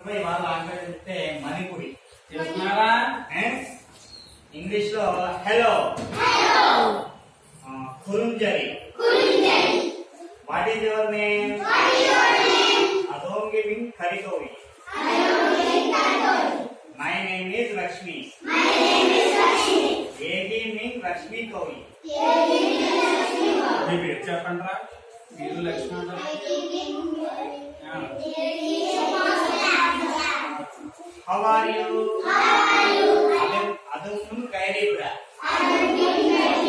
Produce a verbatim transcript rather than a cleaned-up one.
ఇవాళ ఆంగ్లం చెప్తే మణిపురి తెలుసుకున్నారా? ఇంగ్లీష్ లో హలో, కురుంజరి. What is your name? అదోంగి మీన్ ఖరితోవి. My name is Lakshmi. ఏగి మీన్ లక్ష్మి తోవి. మీ పేరు చెప్పండి. మీరు లక్ష్మి అంటారు. How are you? How are you? Adun Adun Kairi Bra.